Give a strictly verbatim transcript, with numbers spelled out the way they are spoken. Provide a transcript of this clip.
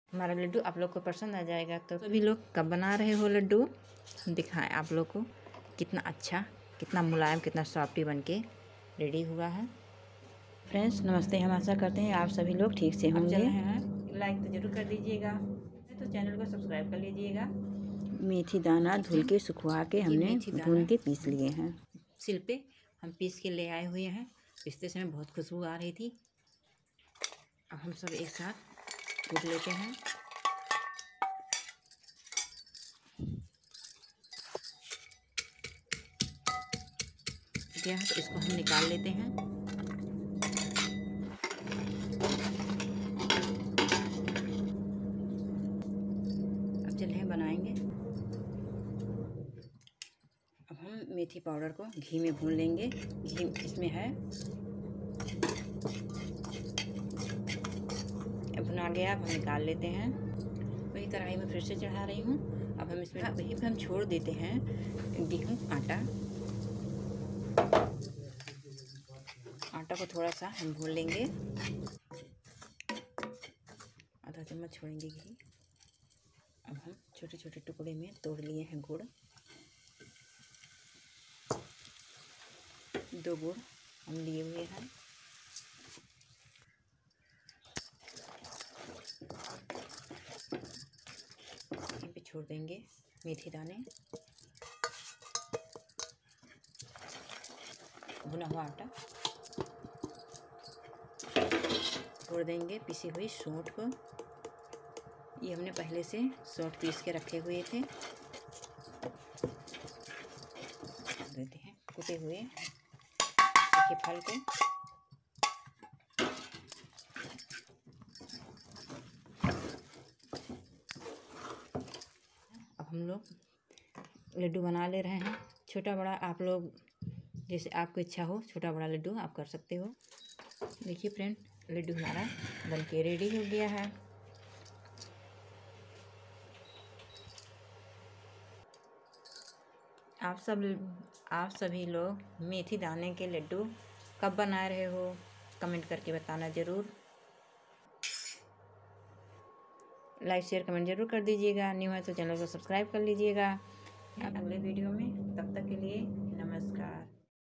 हमारा लड्डू आप लोग को पसंद आ जाएगा। तो सभी लोग कब बना रहे हो लड्डू, दिखाएं आप लोग को कितना अच्छा, कितना मुलायम, कितना सॉफ्टी बन के रेडी हुआ है। फ्रेंड्स नमस्ते, हम आशा करते हैं आप सभी लोग ठीक से होंगे। चल रहे हैं, लाइक तो जरूर कर दीजिएगा, तो चैनल को सब्सक्राइब कर लीजिएगा। मेथी दाना धुल के सुखवा के हमने भून के पीस लिए हैं। सिल पे हम पीस के ले आए हुए हैं। पीसते समय बहुत खुशबू आ रही थी। अब हम सब एक साथ कूट लेते हैं। गया है तो इसको हम निकाल लेते हैं। अब चल हैं बनाएंगे। अब हम मेथी पाउडर को घी में भून लेंगे। घी इसमें है, भुना गया। अब हम निकाल लेते हैं। वही कढ़ाई में फिर से चढ़ा रही हूँ। अब हम इसमें वहीं पे हम छोड़ देते हैं गेहूँ आटा। आटा को थोड़ा सा हम भून लेंगे। आधा चम्मच छोड़ेंगे घी। अब हम छोटे छोटे टुकड़े में तोड़ लिए हैं गुड़। दो गुड़ हम लिए हुए हैं। यहाँ पे छोड़ देंगे मेथी दाने, भुना हुआ आटा, छोड़ देंगे पिसी हुई सौंठ को। ये हमने पहले से सौंठ पीस के रखे हुए थे। देते हैं कुटे हुए के फल को। अब हम लोग लड्डू बना ले रहे हैं। छोटा बड़ा आप लोग जैसे आपको इच्छा हो, छोटा बड़ा लड्डू आप कर सकते हो। देखिए फ्रेंड, लड्डू हमारा बन के रेडी हो गया है। आप सब आप सभी लोग मेथी दाने के लड्डू कब बना रहे हो, कमेंट करके बताना ज़रूर। लाइक शेयर कमेंट जरूर कर दीजिएगा। न्यू है तो चैनल को सब्सक्राइब कर लीजिएगा। अगले वीडियो में, तब तक के लिए नमस्कार।